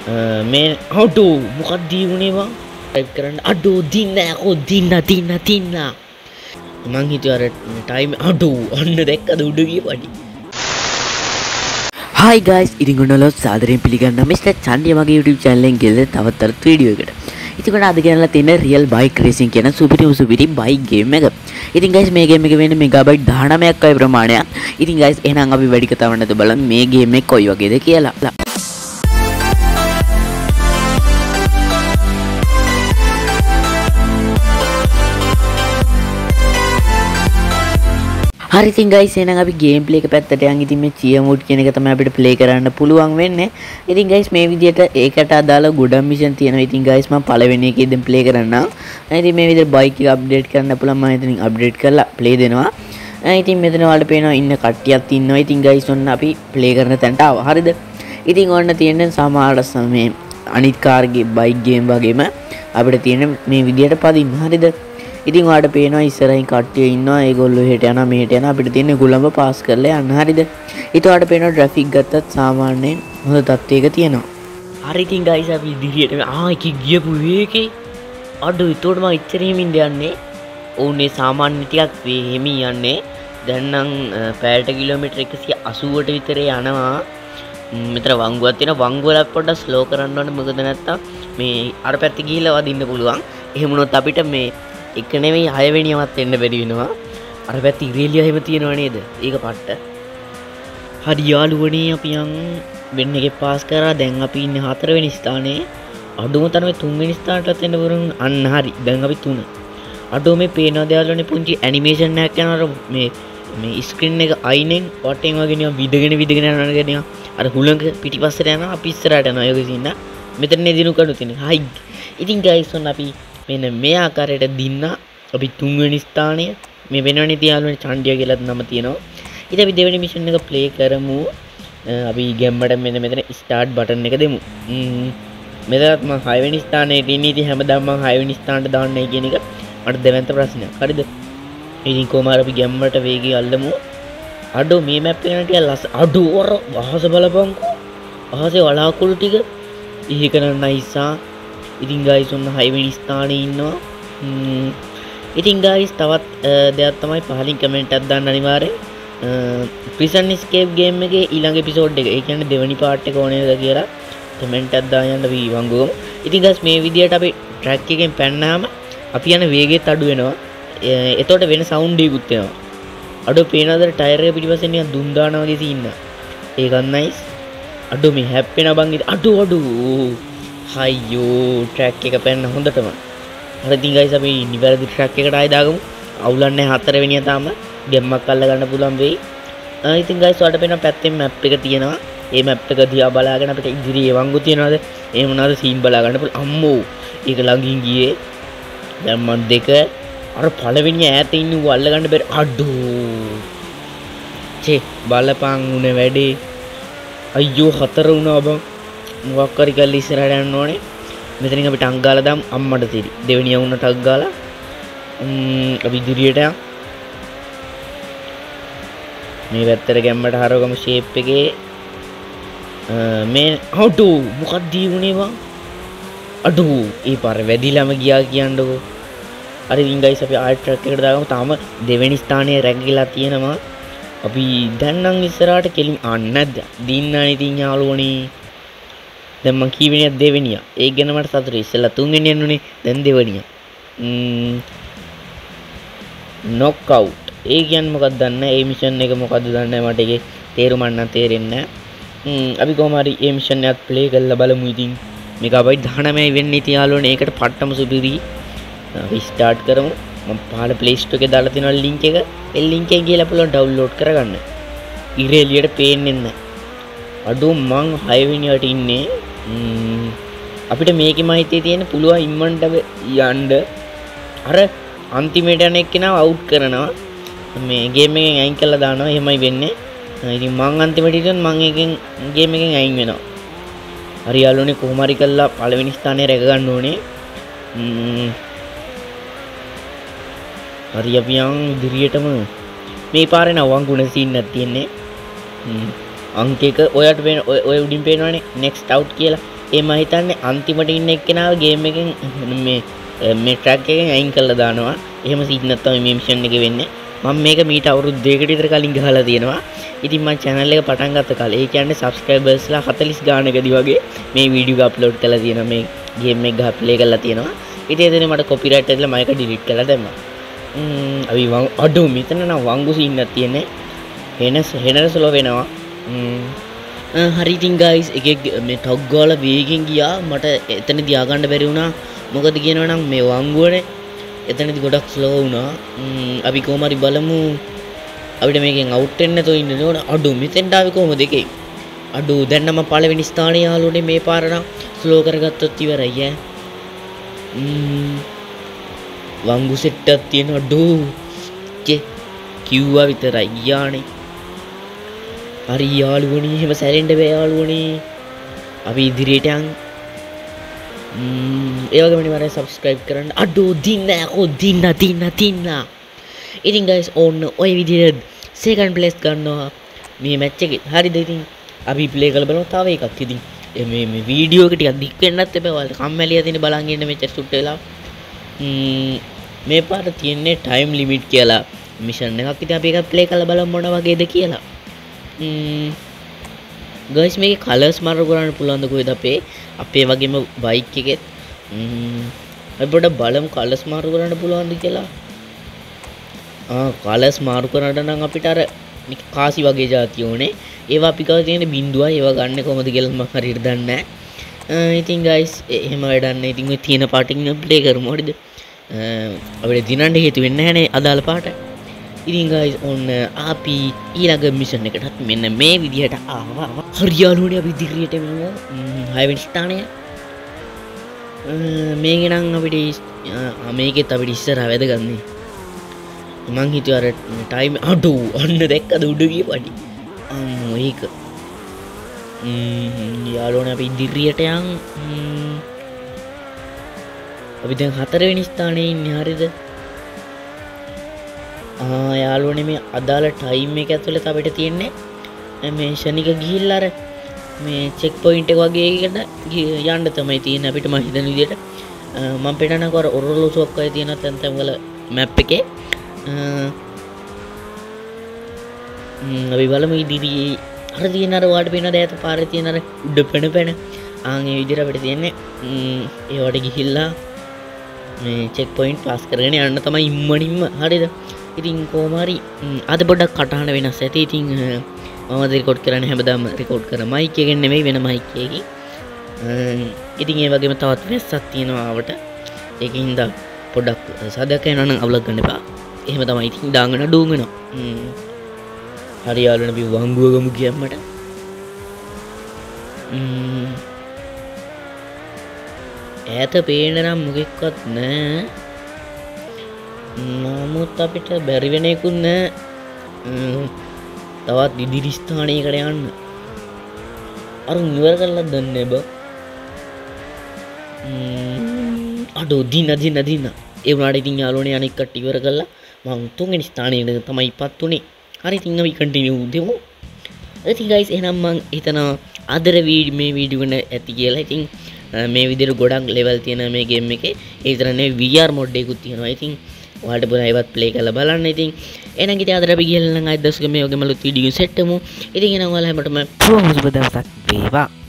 මේ අඩෝ මොකක්ද දීුණේ බං ටයිප් කරන්න අඩෝ දින්න යකෝ දින්න මං හිතුවා අර ටයිම් අඩෝ ඔන්න දැක්කද උඩ ගිය පඩි Hi guys, ඉතින් ඔන්නලෝ සාදරයෙන් පිළිගන්න Mr.chandiya මගේ YouTube channel එකෙන් ගෙල්ල තවත් වීඩියෝ එකකට. ඉතින් ඔන්න අද ගෙනලා තියෙන real bike racing කියන සුපිරි bike game එක. ඉතින් guys මේ game එක වෙන්නේ මෙගාබයිට් 19ක් වගේ ප්‍රමාණයක්. ඉතින් guys එහෙනම් අපි වැඩි කතාවක් නැතුව බලමු මේ game එක කොයි වගේද කියලා. හරි ඉතින් guys එහෙනම් අපි ගේම් ප්ලේ එක පැත්තට යන් ඉතින් මේ cheer mode කියන එක තමයි අපිට ප්ලේ කරන්න පුළුවන් වෙන්නේ. ඉතින් guys මේ විදිහට ඒකට අදාළ ගොඩක් මිෂන් තියෙනවා. ඉතින් guys මම පළවෙනි එකේ දැන් ප්ලේ කරන්නම්. ඉතින් මේ විදිහට බයික් එක අප්ඩේට් කරන්න පුළුවන්. මම ඉතින් අප්ඩේට් කරලා ප්ලේ දෙනවා. ඉතින් මෙතන ඔයාලට පේනවා ඉන්න කට්ටියක් ඉන්නවා. ඉතින් guys ඔන්න අපි ප්ලේ කරන තැනට ආවා. හරිද? ඉතින් ඔන්න තියෙන සමහර මේ අනිත් කාර්ගේ බයික් ගේම් වගේම අපිට තියෙන මේ විදිහට පදින්න. හරිද? ඉතින් ඔයාලට පේනවා ඉස්සරහින් කට්ටිය ඉන්නවා. ඒගොල්ලෝ එහෙට යනවා මෙහෙට යනවා. අපිට තියෙන්නේ ගුලම්බ පාස් කරලා යන්න. හරිද? ඊට ඔයාලට පේනවා ට්‍රැෆික් ගත්තත් සාමාන්‍යයෙන් හොඳ තත්ත්වයක තියෙනවා. හරි ඉතින් guys අපි ඉදිරියට එක ගියපු වේකේ අඩෝ ඒතකොට මම ඉච්චර හිමින්ද යන්නේ. ඕනේ සාමාන්‍ය ටිකක් හිමි යන්නේ. දැන් නම් පැයට කිලෝමීටර් 180ට විතර යනවා. මෙතන වංගුවක් තියෙනවා. වංගුවල පොඩ්ඩක් ස්ලෝ කරන්න ඕනේ. මොකද නැත්තම් මේ අර පැත්තේ ගිහිල්ලා වදින්න පුළුවන්. එහෙම වුණොත් අපිට මේ එක නෙවෙයි 6 වෙනියවත් එන්න බැරි වෙනවා. අර පැත්තේ ඉරේලිය එහෙම තියෙනව නේද? ඒක පට්ට. හරි යාළුවනේ අපි යන් වෙන්න එකේ පාස් කරා. දැන් අපි ඉන්නේ 4 වෙනි ස්ථානයේ. අඩුම තරමේ 3 වෙනි ස්ථානටත් එන්න වරුන් අන්න හරි. දැන් අපි 3. අඩෝ මේ පේනවද යාළුවනේ පුංචි ඇනිමේෂන් එකක් යනවා මේ ස්ක්‍රීන් එක අයිනෙන් වටෙන් වගේ නිකන් විදගෙන යනවා. අර හුලඟ පිටිපස්සට යනවා අපි ඉස්සරහට යනවා. ඒක ඉතින් මෙතන දිනු කඩු තියෙන. හයි. ඉතින් guys ඔන්න අපි මෙන්න මේ ආකාරයට දින්න අපි 3 වෙනි ස්ථානය මේ වෙනවනේ තියාලුනේ චණ්ඩිය කියලා නම තියෙනවා. ඊට අපි දෙවෙනි මිෂන් එක ප්ලේ කරමු. අපි ගැම්මට මෙන්න මෙතන ස්ටාර්ට් බටන් එක දෙමු. මෙතනත් මම 6 වෙනි ස්ථානයේ ඉන්නේ. ඉතින් හැමදාම මම 6 වෙනි ස්ථානට දාන්නයි කියන එක මට දෙවන්ත ප්‍රශ්නයක්. හරිද? ඉතින් කොහමද අපි ගැම්මට වේගය අල්ලමු. අඩෝ මේ මැප් එක ටික ලස් අඩෝ අර අහස බලපංකෝ. අහසේ වලාකුළු ටික ඉහිකන නයිසා. ඉතින් guys ඔන්න 6 වෙනි ස්ථානයේ ඉන්නවා. ඉතින් guys තවත් දෙයක් තමයි පහලින් කමෙන්ට් එකක් දාන්න අනිවාර්යෙන්. prison escape game එකේ ඊළඟ එපිසෝඩ් එක. ඒ කියන්නේ දෙවෙනි පාර්ට් එක ඕනේද කියලා කමෙන්ට් එකක් දාන්න අපි වංගුවමු. ඉතින් guys මේ විදියට අපි ට්‍රැක් එකෙන් පැන්නාම අපි යන වේගෙත් අඩු වෙනවා. එතකොට වෙන සවුන්ඩ් එකකුත් එනවා. අඩෝ පේනවද ටයර් එක පිටිපස්සෙන් නිකන් දුම් දානවා වගේ තියෙන. ඒකත් නයිස්. අඩෝ මේ හැප්පෙන බං ඉතින් අඩෝ හයියෝ ට්‍රැක් එක පැන්න හොඳටම. හරි ඉතින් guys අපි නිවැරදි ට්‍රැක් එකට ආයෙ දාගමු. අවුලන්නේ 4 වෙනිය තාම ගැම්මක් අල්ල ගන්න පුළුවන් වෙයි. ඉතින් guys ඔයාලට පේන පැත්තෙන් මැප් එක තියෙනවා. ඒ මැප් එක දිහා බලාගෙන අපිට ඉදිරියේ වංගු තියනවාද? එහෙම නැත්නම් සීන් බලා ගන්න පුළුවන්. අම්මෝ ඒක ළඟින් ගියේ. දැන් මන් දෙක අර පළවෙනි ඈත ඉන්න ඌ අල්ල ගන්න බැරි අඩෝ. චේ බලපං උනේ වැඩේ. අයියෝ 4 වුණා බං. මොකක් හරි කරලා ඉස්සරහට යන්න ඕනේ. මෙතනින් අපි ටක් ගාලා දාමු අම්මට තිරි. දෙවෙනිය වුණ ටක් ගාලා අපි ඉදිරියට යමු. මේ පැත්තට ගැම්මට හරවගමු ෂේප් එකේ. මේ අඩෝ මොකක්ද දීුණේ බං? අඩෝ ඒ පාර වැදිලාම ගියා කියන්නකෝ. හරි ඉතින් guys අපි ආයෙත් ට්‍රැක් එකට දාගමු. තාම දෙවෙනි ස්ථානයේ රැගිලා තියෙනවා. අපි දැන් නම් ඉස්සරහට කෙලින් නැද්ද? දින්නානේ ඉතින් යාළුවනේ. දැන් මං කීවෙනියක් දෙවෙනිය. ඒක ගැන මට සතුටුයි. ඉස්සෙල්ලා තුන්වෙනිය යන්නුනේ. දැන් දෙවෙනිය. නොක් අවුට්. ඒ කියන්නේ මොකක්ද දන්නේ නැහැ. ඒ මිෂන් එක මොකද්ද දන්නේ නැහැ. මට ඒකේ තේරුම නම් තේරෙන්නේ නැහැ. අපි කොහොම හරි මේ මිෂන් එකත් ප්ලේ කරලා බලමු ඉතින්. මෙගාබයිට් 19යි වෙන්නේ ඉතින් යාළුවනේ. ඒකට පට්ටම සුපිරි. අපි ස්ටාර්ට් කරමු. මම පහළ ප්ලේ ස්ටෝර් එකේ දාලා තියෙනවා ලින්ක් එක. ඒ ලින්ක් එකෙන් ගිහලා පුළුවන් ඩවුන්ලෝඩ් කරගන්න. ඉරේ එළියට පේන්නේ නැහැ. අඩෝ මං 6 වෙනියට ඉන්නේ. අපිට මේකෙම හිතේ තියෙන පුළුවන් ඉම්මන්ට යන්න. අර අන්තිමේට යන එක්කෙනාව අවුට් කරනවා. මේ ගේම් එකෙන් අයින් කරලා දානවා. එහෙමයි වෙන්නේ. ඉතින් මං අන්තිමට හිටියොත් මං එකෙන් ගේම් එකෙන් අයින් වෙනවා. හරි යාළුවනේ කොහොම හරි කරලා පළවෙනි ස්ථානයේ රැක ගන්න ඕනේ. හරි අපි යන් ඉදිරියටම මේ පාරේ නම් වංගුණ සීන් එකක් තියෙන්නේ. අංක එක ඔයාට ඔය උඩින් පේනවනේ next out කියලා. ඒ මම හිතන්නේ අන්තිමට ඉන්න එක්කෙනාව ගේම් එකෙන් මේ ට්‍රැක් එකෙන් අයින් කරලා දානවා. එහෙම සීන් තමයි මේ මිෂන් එකේ වෙන්නේ. මම මේක මීට අවුරුදු 2කට විතර කලින් ගහලා තියෙනවා. ඉතින් මම channel එක පටන් ගත්ත කාලේ ඒ කියන්නේ subscribersලා 40 ගානකදී වගේ මේ වීඩියෝ එක අප්ලෝඩ් කරලා තියෙනවා. මේ ගේම් එක ගහ ප්ලේ කරලා තියෙනවා. ඉතින් එතන මට copyright ඇදලා මම ඒක delete කරලා දැම්මා. අපි අඩෝ මෙතන නම් වංගු සීන් එකක් තියෙන්නේ. හෙනර ස්ලෝ වෙනවා. හරි ඉතින් guys එකෙක් මේ ටොග් ගාලා වේගෙන් ගියා. මට එතනදී ආගන්න බැරි වුණා. මොකද කියනවා නම් මේ වංගුවනේ එතනදී ගොඩක් ස්ලෝ වුණා. අපි කොහොම හරි බලමු අපිට මේකෙන් අවුට් වෙන්න නැතුව ඉන්න ඕන. අඩෝ මෙතෙන්ට ආවේ කොහොමද එකේ? අඩෝ දැන් නම් පළවෙනි ස්ථානයේ යාළුවනේ මේ පාර නම් ස්ලෝ කරගත්තොත් ඉවරයි ඈ. වංගු සෙට් එකක් තියෙන අඩෝ කිව්වා විතරයි ගියානේ. හරි යාළුවනේ එහෙම සැලෙන්න බෑ යාළුවනේ. අපි ඉදිරියට යන්. ඒ වගේම ඉතින් subscribe කරන්න. අඩෝ දින්න යකෝ දින්න. ඉතින් guys ඕන්න ඔය විදිහට second place ගන්නවා මේ match එකේ. හරිද ඉතින් අපි play කරලා බලමු තව එකක්. ඉතින් මේ වීඩියෝ එක ටිකක් දික් වෙන්නත් එපා. ඔයාලා කම්මැලිය තියෙන බලන් ඉන්න මෙච්චර සුට් වෙලා. මේ පාට තියෙන්නේ time limit කියලා mission එකක්. ඉතින් අපි ඒක play කරලා බලමු මොන වගේද කියලා. guys මේකේ colors මාරු කරන්න පුළුවන් ද කොහෙද අපේ වගේම bike එකෙත් අපි පොඩ්ඩක් බලමු colors මාරු කරන්න පුළුවන්ද කියලා. colors මාරු කරන්න නම් අපිට අර කාසි වගේ જાතිය ඕනේ. ඒවා අපි ගාව තියෙන බින්දුවයි ඒවා ගන්න කොහොමද කියලා මම හරියට දන්නේ නැහැ. ඉතින් guys එහෙම වැඩක් නැහැ. ඉතින් ඔය තියෙන පාටින් ප්ලේ කරමු හරිද? අපිට දිනන්න හේතු වෙන්නේ නැහැනේ අදාළ පාට. ඉතින් guys ඔන්න අපි ඊළඟ මිෂන් එකටත් මෙන්න මේ විදිහට ආවා. හරියාලුනේ අපි ඉදිරියට යමු. 6 වෙනි ස්ථානය. මේකේ නම් අපිට මේකෙත් අපිට ඉස්සරහ වැදගන්නේ. මං හිතුවා අර ටයිම් අඩෝ අන්න දැක්කද උඩ ගිය පඩි. ඒක. යාළුවනේ අපි ඉදිරියට යන්. අපි දැන් 4 වෙනි ස්ථානයේ ඉන්නේ හරියද? යාළුවනේ මේ අදාළ ටයිම් එක ඇතුළත අපිට තියෙන්නේ මේ ෂණික ගිහිල්ලා අර මේ චෙක් පොයින්ට් එක වගේ එකකට යන්න තමයි තියෙන්නේ අපිට මම හිතන විදිහට. මම පෙන්නනකො අර ඔරලෝසුවක් වගේ තියෙන තැන් වල මැප් එකේ. අපි බලමු ඉදිරියේ අර තියෙන අර වාට පේන දෑත පාරේ තියෙන අර උඩ පැන ඒ විදිහට අපිට තියෙන්නේ ඒවට ගිහිල්ලා මේ චෙක් පොයින්ට් පාස් කරගෙන යන්න තමයි ඉම්මනින්ම හරියද? ඉතින් කොහොම හරි අද පොඩ්ඩක් කටහඬ වෙනස් ඇති. ඉතින් මම රෙකෝඩ් කරන්නේ හැමදාම රෙකෝඩ් කරන මයික් එකෙන් නෙමෙයි වෙන මයික් එකකින්. ඉතින් ඒ වගේම තවත් වෙස්සක් තියෙනවා ආවට. ඒකින්ද පොඩ්ඩක් සාදක යනවා නම් අවුලක් ගන්න එපා. එහෙම තමයි ඉතින් දාගෙන ඩූංගනවා. හරි යාළුවනේ අපි වංගුව ගමු කියන්නට. ඈත පේන්න නම් මොකෙක්වත් නැහැ. නමුත් අපිට බැරි වෙන එකකුත් නැහැ. තවත් ඉදිරි ස්ථානයකට යන්න. අර ඉවර කරලා දන්නේ බා. අඩෝ දින. ඒ වුණාට ඉතින් යාළුවනේ අනෙක් කට්ටිය ඉවර කළා. මම 3 වෙනි ස්ථානයේ තමයි ඉපත් උනේ. හරි ඉතින් අපි කන්ටිනියු දෙමු. ඉතින් guys එහෙනම් මම හිතනවා අදර මේ වීඩියෝ එක ඇති කියලා. ඉතින් මේ විදිහට ගොඩක් ලෙවල් තියෙන මේ ගේම් එකේ ඒ විතර නෙවෙයි VR මොඩ් එකකුත් තියෙනවා. ඉතින් ඔයාලට පුළුවන් ඒවත් ප්ලේ කරලා බලන්න. ඉතින් එහෙනම් ඉතින් අදට අපි ගිහලා නම් අද දවසක මේ වගේම ලුත් වීඩියෝ සෙට් එකමු. ඉතින් එහෙනම් ඔයාලා හැමෝටම සුබ දවසක් වේවා.